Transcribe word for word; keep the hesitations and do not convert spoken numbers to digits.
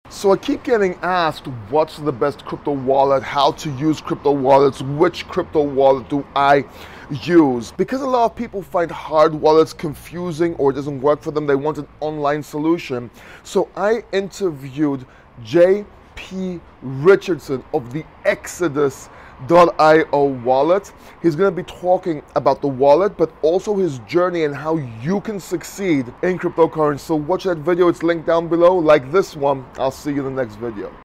So I keep getting asked what's the best crypto wallet, how to use crypto wallets, which crypto wallet do I use? Because a lot of people find hard wallets confusing or it doesn't work for them, they want an online solution. So I interviewed J P Richardson of the Exodus dot i o wallet. He's going to be talking about the wallet, but also his journey and how you can succeed in cryptocurrency. So watch that video, it's linked down below, like this one. I'll see you in the next video.